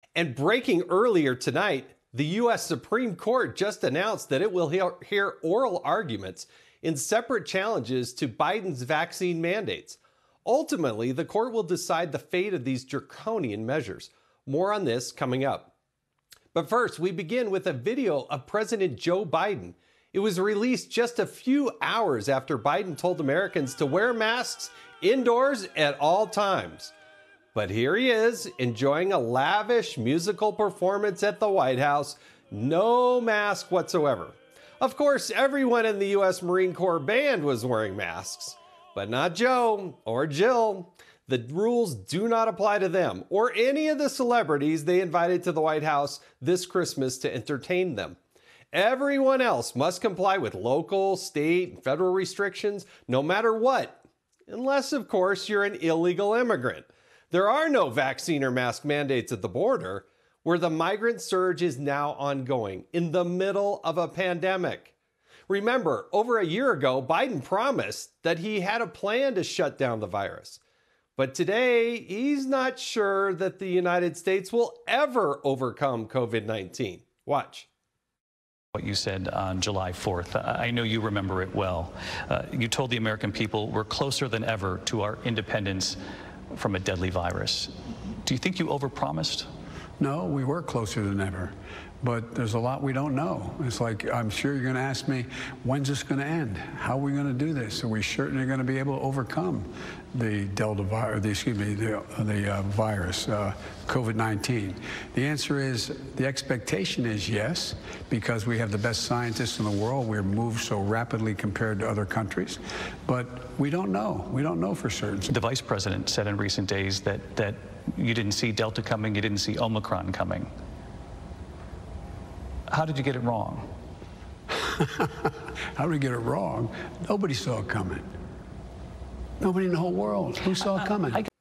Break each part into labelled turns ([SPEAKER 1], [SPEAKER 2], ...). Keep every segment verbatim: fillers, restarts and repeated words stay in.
[SPEAKER 1] And breaking earlier tonight, the U S Supreme Court just announced that it will hear, hear oral arguments in separate challenges to Biden's vaccine mandates. Ultimately, the court will decide the fate of these draconian measures. More on this coming up. But first, we begin with a video of President Joe Biden. It was released just a few hours after Biden told Americans to wear masks indoors at all times. But here he is, enjoying a lavish musical performance at the White House, no mask whatsoever. Of course, everyone in the U S Marine Corps band was wearing masks, but not Joe or Jill. The rules do not apply to them or any of the celebrities they invited to the White House this Christmas to entertain them. Everyone else must comply with local, state, and federal restrictions, no matter what, unless, of course, you're an illegal immigrant. There are no vaccine or mask mandates at the border, where the migrant surge is now ongoing in the middle of a pandemic. Remember, over a year ago, Biden promised that he had a plan to shut down the virus. But today, he's not sure that the United States will ever overcome COVID nineteen. Watch.
[SPEAKER 2] What you said on July fourth. I know you remember it well. Uh, you told the American people we're closer than ever to our independence from a deadly virus. Do you think you overpromised?
[SPEAKER 3] No, we were closer than ever, but there's a lot we don't know. It's like, I'm sure you're going to ask me, when's this going to end? How are we going to do this? Are we certainly going to be able to overcome the Delta virus, the, excuse me, the, the uh, virus, uh, COVID nineteen? The answer is, the expectation is yes, because we have the best scientists in the world. We're moved so rapidly compared to other countries, but we don't know. We don't know for certain.
[SPEAKER 2] The vice president said in recent days that, that you didn't see Delta coming, you didn't see Omicron coming. How did you get it wrong?
[SPEAKER 3] How did we get it wrong? Nobody saw it coming. Nobody in the whole world. Who saw it coming? I, I,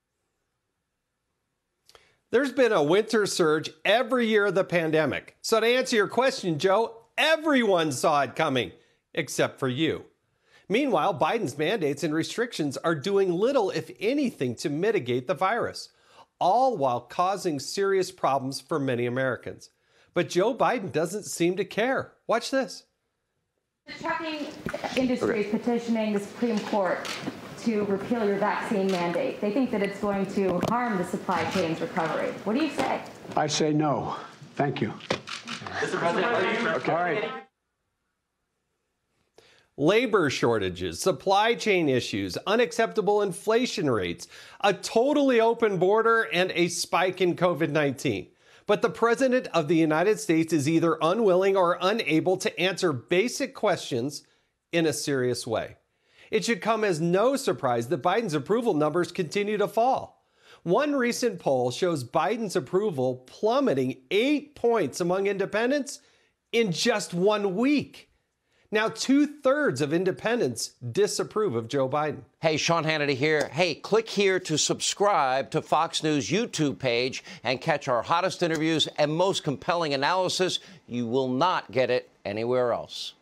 [SPEAKER 1] There's been a winter surge every year of the pandemic. So to answer your question, Joe, everyone saw it coming, except for you. Meanwhile, Biden's mandates and restrictions are doing little, if anything, to mitigate the virus, all while causing serious problems for many Americans. But Joe Biden doesn't seem to care. Watch this.
[SPEAKER 4] The trucking industry is petitioning the Supreme Court to repeal your vaccine mandate. They think that it's going to harm the supply chain's recovery. What do you say?
[SPEAKER 3] I say no. Thank you.
[SPEAKER 5] Mister President, are you...
[SPEAKER 3] Okay. All right.
[SPEAKER 1] Labor shortages, supply chain issues, unacceptable inflation rates, a totally open border, and a spike in COVID nineteen. But the President of the United States is either unwilling or unable to answer basic questions in a serious way. It should come as no surprise that Biden's approval numbers continue to fall. One recent poll shows Biden's approval plummeting eight points among independents in just one week. Now, two-thirds of independents disapprove of Joe Biden.
[SPEAKER 6] Hey, Sean Hannity here. Hey, click here to subscribe to Fox News YouTube page and catch our hottest interviews and most compelling analysis. You will not get it anywhere else.